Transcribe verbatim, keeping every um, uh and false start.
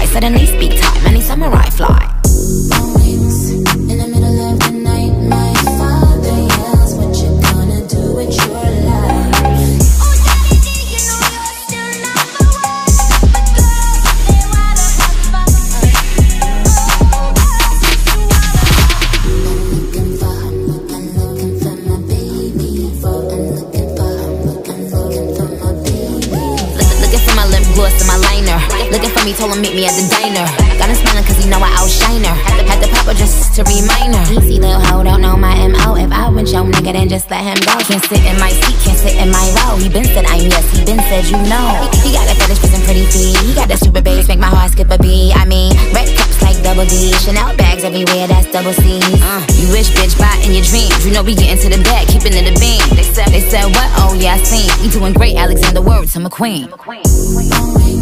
suddenly speak time, many samurai fly. In the middle of the night, my father yells, what you gonna do with your life? Oh, daddy, you know you're still number one, but girls, they wanna have fun. I'm looking for, I'm looking for my baby. For, I'm looking for, I'm looking, looking for my baby. Looking for my lip gloss and my liner. Looking for me, told him meet me at the diner. Got him smiling cause he know I outshine her. Had to, had to pop her just to remind her. Easy little hoe, don't know my M O. If I went your nigga, then just let him go. Can't sit in my seat, can't sit in my row. He been said I'm yes, he been said you know. He got a fetish for some pretty feet. He got the super bass, make my heart skip a beat. I mean, red cups like double D. Chanel bags everywhere, that's double C's. uh, You wish, bitch, buy in your dreams. You know we get into the bag, keeping it a beam. They said, they said what? Oh yeah, I seen. We doing great, Alexander Word to McQueen.